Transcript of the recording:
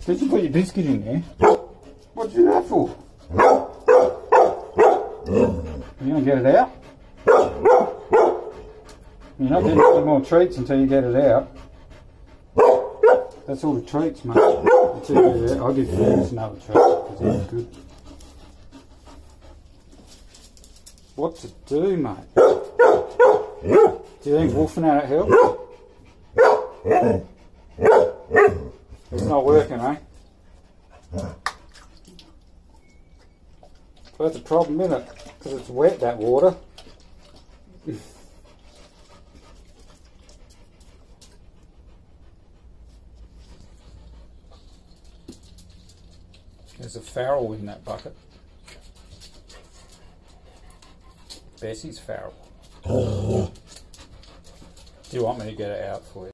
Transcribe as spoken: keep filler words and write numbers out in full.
Did you put your biscuit in there? What'd you do that for? You gonna get it out? You're not getting any more treats until you get it out. That's all the treats, mate. Until you get it out. I'll give Fergus another treat because he's good. What's it do, mate? Do you think wolfing out it helps? It's not working, eh? Well, that's a problem, isn't it? Because it's wet, that water. There's a farrel in that bucket. Bessie's farrel. Do you want me to get it out for you?